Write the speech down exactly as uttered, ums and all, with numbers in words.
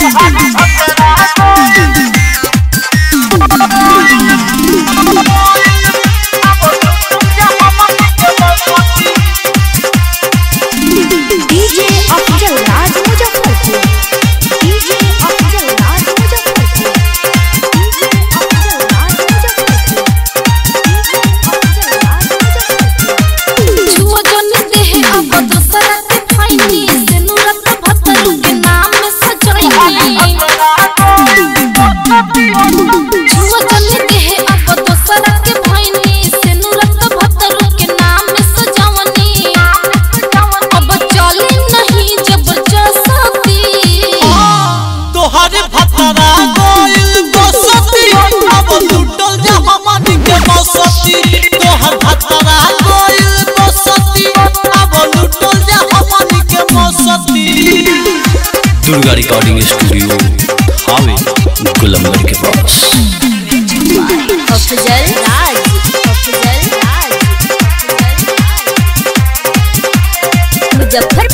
DJ Afzal Raj Muzaffarpur, DJ Afzal Raj Muzaffarpur, DJ Afzal Raj Muzaffarpur, DJ Afzal Raj Muzaffarpur. छुओ जन देह अब दूसरा के फाइनी से नूरत भतरू के नाम में सजाई। छुओ जन देह अब दूसरा के फाइनी से नूरत भतरू के नाम में सजावनी। अब चले नहीं जबरदस्ती तोहरे भतरा गोइल बसती अब लुटल जा हमनी के बसती। तोहर भतरा गोइल बसती अब लुटल जा हमनी के बसती। दुर्गा रिकॉर्डिंग स्टूडियो हावे गुलंबर के पास। अफजल राज, अफजल राज, अफजल राज मुजफ्फर